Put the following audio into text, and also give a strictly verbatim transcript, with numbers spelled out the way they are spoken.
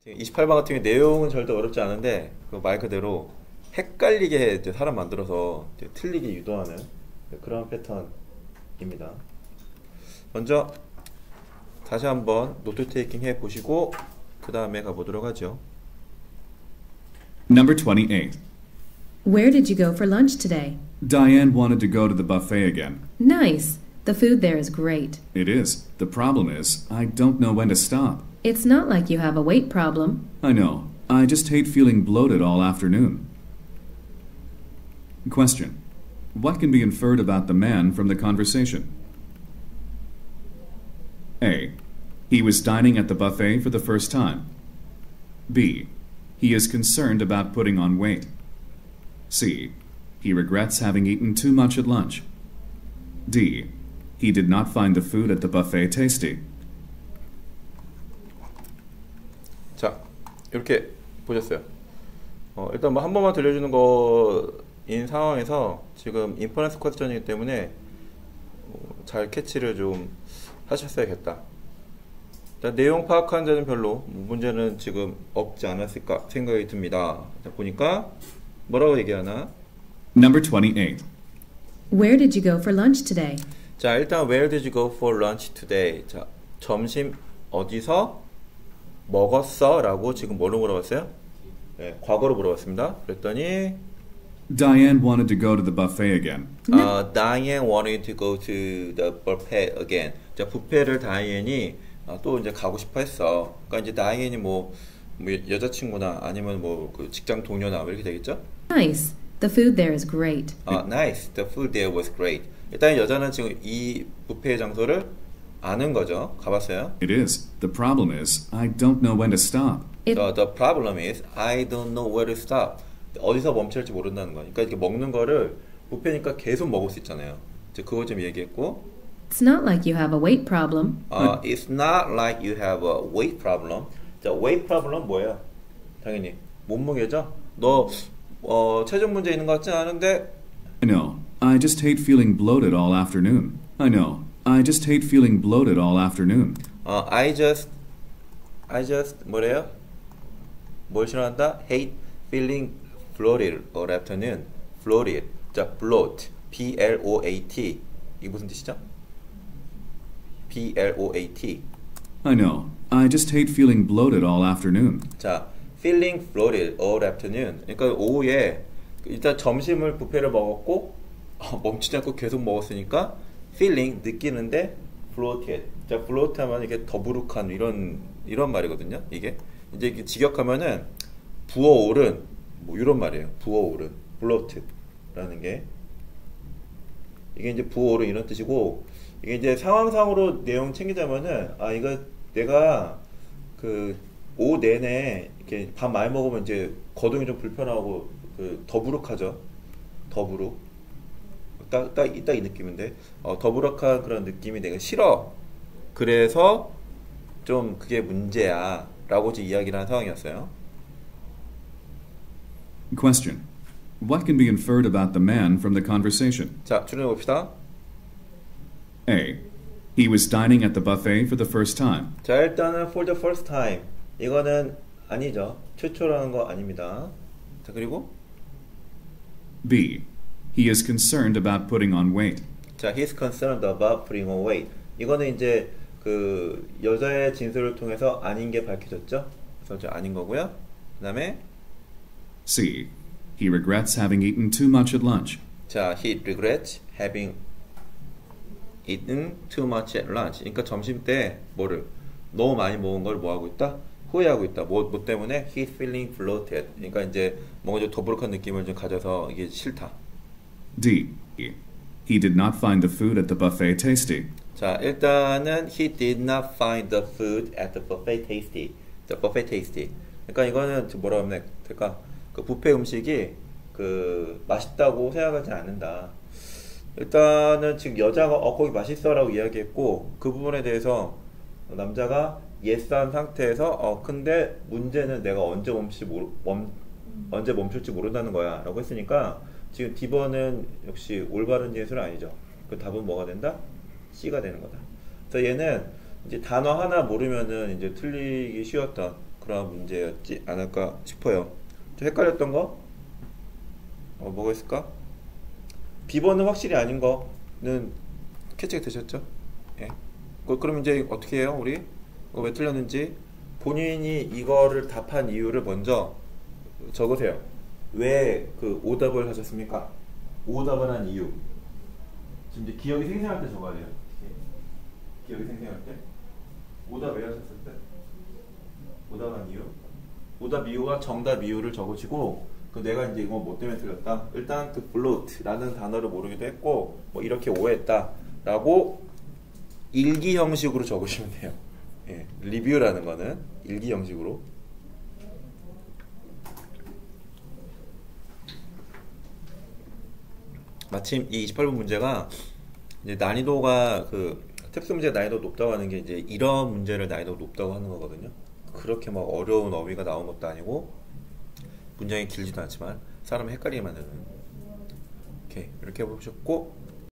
이십팔 번 같은 경우 내용은 절대 어렵지 않은데 그 말 그대로 헷갈리게 이제 사람 만들어서 이제 틀리게 유도하는 그런 패턴입니다. 먼저 다시 한번 노트 테이킹 해 보시고 그 다음에 가보도록 하죠. Number twenty-eight. Where did you go for lunch today? Diane wanted to go to the buffet again. Nice. The food there is great. It is. The problem is, I don't know when to stop. It's not like you have a weight problem. I know. I just hate feeling bloated all afternoon. Question. What can be inferred about the man from the conversation? A. He was dining at the buffet for the first time. B. He is concerned about putting on weight. C. He regrets having eaten too much at lunch. D. He did not find the food at the buffet tasty. 자, 이렇게 보셨어요. 어, 일단 뭐 한 번만 들려주는 거인 상황에서 지금 인퍼런스 퀘스천이기 때문에 어, 잘 캐치를 좀 하셨어야겠다. 자, 내용 파악하는 데는 별로 문제는 지금 없지 않았을까 생각이 듭니다. 자, 보니까 뭐라고 얘기하나? Number twenty-eight. Where did you go for lunch today? 자, 일단 Where did you go for lunch today? 자, 점심 어디서 먹었어? 라고 지금 뭐로 물어봤어요? 네, 과거로 물어봤습니다. 그랬더니 Diane wanted to go to the buffet again. 어, Diane wanted to go to the buffet again. 자, 뷔페를 다이앤이 어, 또 이제 가고 싶어 했어. 그러니까 이제 다이앤이 뭐, 뭐 여자친구나 아니면 뭐 그 직장 동료나 이렇게 되겠죠? Nice. The food there is great. 어, nice. The food there was great. 일단 여자는 지금 이 뷔페 장소를 아는 거죠. 가봤어요? It is. The problem is, I don't know when to stop. It, The, the problem is I don't know where to stop. 어디서 멈출지 모른다는 거니까 그러니까 이렇게 먹는 거를 뷔페니까 계속 먹을 수 있잖아요. 이제 그거 좀 얘기했고. it's not like you have a weight problem. 어, it's not like you have a weight problem. 자, weight problem 뭐예요? 당연히 몸무게죠. 너 어, 체중 문제 있는 것 같지 않은데. I know. I just hate feeling bloated all afternoon. I know. I just hate feeling bloated all afternoon. 어, I just I just 뭐래요? 뭘 싫어한다? Hate feeling bloated all afternoon. bloated. 자, bloat. B L O A T. 이게 무슨 뜻이죠? B L O A T. I know. I just hate feeling bloated all afternoon. 자, feeling bloated all afternoon. 그러니까 오후에 일단 점심을 뷔페를 먹었고 어, 멈추지 않고 계속 먹었으니까 feeling 느끼는데 bloated. 자, bloat 하면 이게 더부룩한 이런 이런 말이거든요. 이게 이제 이게 직역하면은 부어오른 뭐 이런 말이에요. 부어오른 bloated라는 게 이게 이제 부어오른 이런 뜻이고 이게 이제 상황상으로 내용 챙기자면은 아 이거 내가 그 오후 내내 이렇게 밥 많이 먹으면 이제 거동이 좀 불편하고 그 더부룩하죠. 더부룩. 딱, 딱, 딱 이 느낌인데 어, 더부룩한 그런 느낌이 내가 싫어. 그래서 좀 그게 문제야 라고 이제 이야기를 한 상황이었어요. Question. What can be inferred about the man from the conversation? 자, 추론해 봅시다. A. He was dining at the buffet for the first time. 자, 일단은 for the first time 이거는 아니죠. 최초라는 거 아닙니다. 자, 그리고 B. He is concerned about putting on weight. 자, he's concerned about putting on weight. 이거는 이제 그 여자의 진술을 통해서 아닌 게 밝혀졌죠. 그래서 저 아닌 거고요. 그 다음에 C. He regrets having eaten too much at lunch. 자, he regrets having eaten too much at lunch. 그러니까 점심 때 뭐를 너무 많이 먹은 걸 뭐 하고 있다? 후회하고 있다. 뭐, 뭐 때문에? He's feeling bloated. 그러니까 이제 뭔가 좀 더부룩한 느낌을 좀 가져서 이게 싫다. D. He did not find the food at the buffet tasty. 자, 일단은 he did not find the food at the buffet tasty. The buffet tasty. 그러니까 이거는 뭐라 하면 될까? 그 뷔페 음식이 그 맛있다고 생각하지 않는다. 일단은 지금 여자가 어 거기 맛있어라고 이야기했고 그 부분에 대해서 남자가 예스한 상태에서 어 근데 문제는 내가 언제 멈출지 모르 멈, 언제 멈출지 모른다는 거야 라고 했으니까 지금 D번은 역시 올바른 진술은 아니죠. 그 답은 뭐가 된다? C가 되는 거다. 그래서 얘는 이제 단어 하나 모르면은 이제 틀리기 쉬웠던 그런 문제였지 않을까 싶어요. 좀 헷갈렸던 거? 어, 뭐가 있을까? 비번은 확실히 아닌 거는 캐치가 되셨죠? 예. 그- 그럼 이제 어떻게 해요? 우리 이거 왜 틀렸는지 본인이 이거를 답한 이유를 먼저 적으세요. 왜 그 오답을 하셨습니까? 오답을 한 이유. 지금 이제 기억이 생생할 때 적어야 돼요. 기억이 생생할 때. 오답 왜 하셨을 때? 오답한 이유. 오답 이유와 정답 이유를 적으시고, 그 내가 이제 이거 뭐 때문에 틀렸다. 일단 그 float라는 단어를 모르기도 했고, 뭐 이렇게 오해했다라고 일기 형식으로 적으시면 돼요. 예, 리뷰라는 거는 일기 형식으로. 마침 이 이십팔 번 문제가 이제 난이도가 그 특수 문제 난이도 높다고 하는 게 이제 이런 문제를 난이도 높다고 하는 거거든요. 그렇게 막 어려운 어휘가 나온 것도 아니고 문장이 길지도 않지만 사람을 헷갈리게 만드는. 오케이, 이렇게 해보셨고